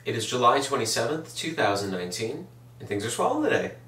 It is July 27th, 2019, and things are swell today.